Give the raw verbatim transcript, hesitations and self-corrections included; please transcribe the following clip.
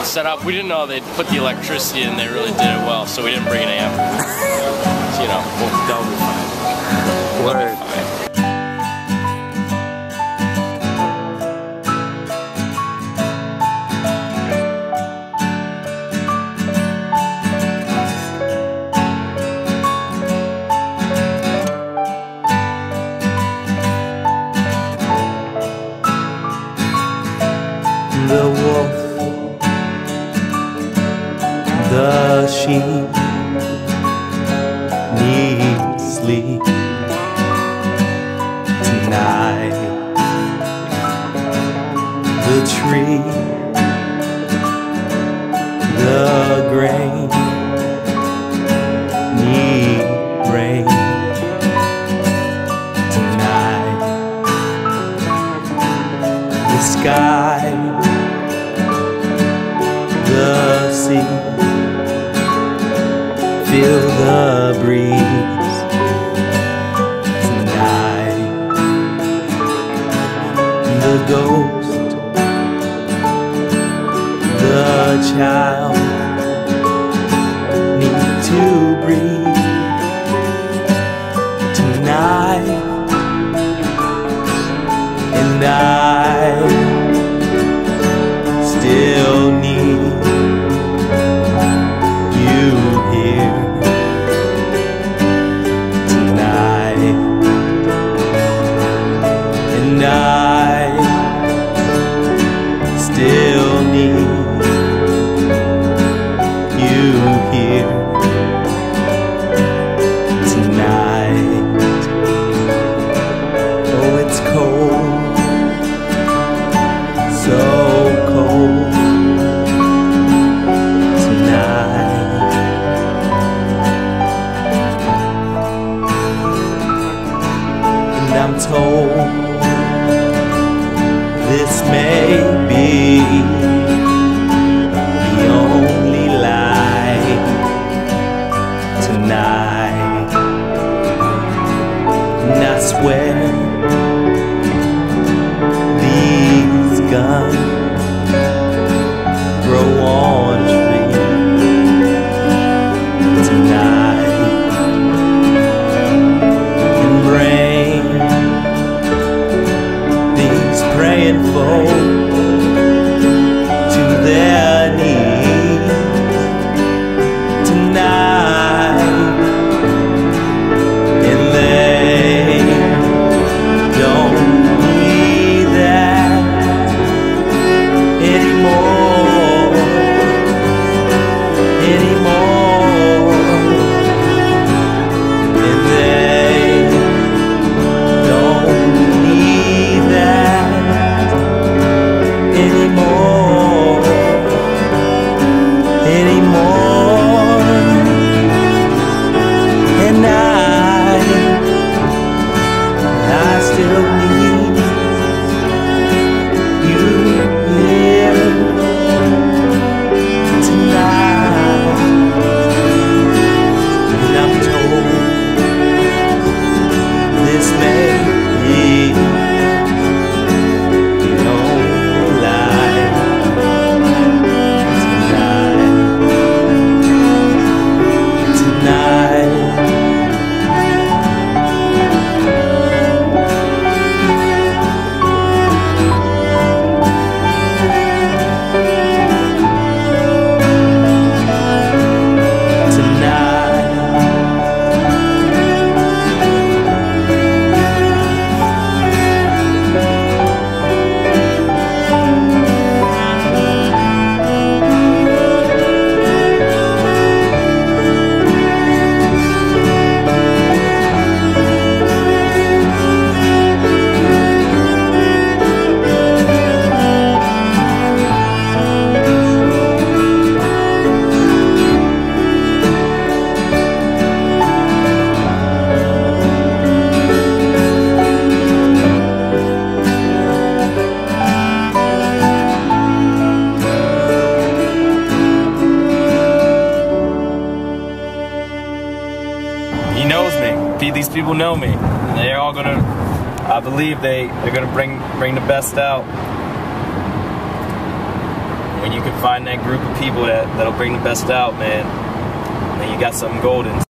set up. We didn't know they'd put the electricity in. They really did it well, so we didn't bring an amp. So, you know, we'll, that'll be fine. Word. That'll be fine. The wolf, the sheep need sleep tonight. The tree, the grain need rain tonight. The sky, the sea, feel the breeze tonight. The ghost, the child need to breathe tonight. And I still need you here tonight. And I still need you here tonight. Oh, it's cold, so cold tonight. And I'm told this may be the only light tonight. And I swear these guns grow on trees tonight. And rain, these praying folk to their knees tonight. And they don't need that anymore, anymore. And they don't need that anymore, anymore. And I, I still need you here tonight. And I'm told this may be the only light tonight, tonight. He knows me. These people know me. They're all gonna, I believe they, they're gonna bring bring the best out. When you can find that group of people that, that'll bring the best out, man, then you got something golden.